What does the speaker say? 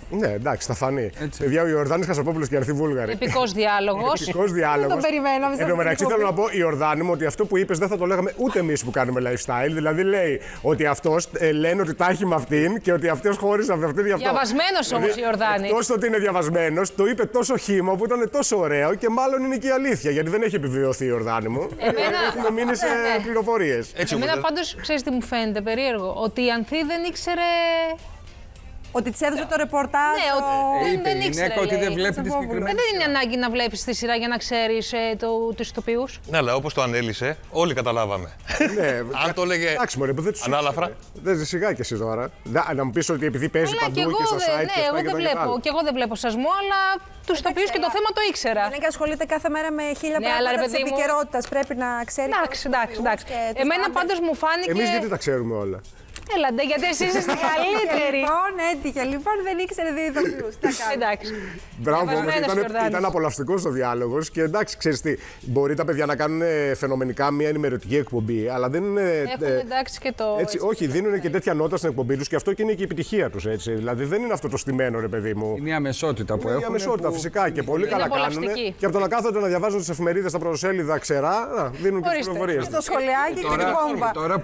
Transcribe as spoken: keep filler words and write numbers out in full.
Ναι, εντάξει, θα φανεί. Παιδιά, ο Ιορδάνης Χασαπόπουλος και η Αρθή Βούλγαρη. Επικός διάλογος. Επικός διάλογος. Δεν το περιμέναμε. Εν τω μεταξύ, θέλω να πω, Ιορδάνη μου, ότι αυτό που είπες δεν θα το λέγαμε ούτε εμείς που κάνουμε lifestyle. Δηλαδή, λέει ότι αυτός ε, λένε ότι τα έχει με αυτήν και ότι αυτός χώρισε με αυτήν γι' αυτό. Διαβασμένος όμως Ιορδάνη. Εκτός ότι είναι διαβασμένος, το είπε τόσο χύμο που ήταν τόσο ωραίο και μάλλον είναι και η αλήθεια. Γιατί δεν έχει επιβιωθεί η Ιορδάνη μου. Εμένα... Έχουμε μείνει σε πληροφορίες. Εμένα πάντως, ξέρεις τι μου φαίνεται περίεργο, ότι η Ανθή δεν ήξερε. Ότι της έδωσε το ρεπορτάζ. Ναι, ο... ότι Είπε δεν η ήξερε. γυναίκα ότι δεν βλέπει τη Ε, συγκεκριμένη. δεν είναι ανάγκη να βλέπεις τη σειρά για να ξέρεις ε, το, τους ηθοποιούς. Ναι, αλλά όπως το ανέλησε, όλοι καταλάβαμε. Ναι, Αν το έλεγε εντάξει, μωρέ, που δεν τους ανάλαφρα. ήξερε. Δεν σιγά κι εσύ τώρα. Να, να μου πεις ότι επειδή παίζει Αλλά παντού και εγώ, και στα δεν- site ναι, και αυτά εγώ και δεν τα βλέπω. λοιπά. Και εγώ δεν βλέπω σασμό, αλλά τους ηθοποιούς και το θέμα το ήξερα. Δεν είναι και ασχολείται κάθε μέρα με χίλια Ναι, αλλά, ρε πράγματα της παιδί μου- επικαιρότητας. Πρέπει να ξέρει. Εντάξει, τους εντάξει, ηθοποιούς εντάξει. και τους Εμένα άντρες. πάντως μου φάνηκε. Εμείς γιατί τα ξέρουμε όλα. Έλα, ντε, γιατί εσείς είστε καλύτεροι. Λοιπόν, έτυχε. Λοιπόν, δεν ήξερε δύο ηθοποιούς. Τι να κάνουμε. Εντάξει. Μπράβο, όμως, Διαβασμένος ήταν, Ιορδάνης. ήταν απολαυστικός ο διάλογος και εντάξει, ξέρεις τι, μπορεί τα παιδιά να κάνουν ε, φαινομενικά μια ενημερωτική εκπομπή, αλλά δεν είναι. Έχουν ε, εντάξει και το. έτσι, όχι, δίνουν και τέτοια νότα στην εκπομπή τους και αυτό και είναι και η επιτυχία τους. Έτσι. Δηλαδή δεν είναι αυτό το στημένο, ρε παιδί μου. Είναι η αμεσότητα που Είναι η έχουν. αμεσότητα, που- φυσικά. Και πολύ καλά κάνουν. απολαυστική. Και από το να κάθονται να διαβάζουν τις εφημερίδες στα πρωτοσέλιδα ξερά, να, δίνουν και τις Ορίστε. πληροφορίες. Το σχολιάκι και την Τώρα, βόμβα. τώρα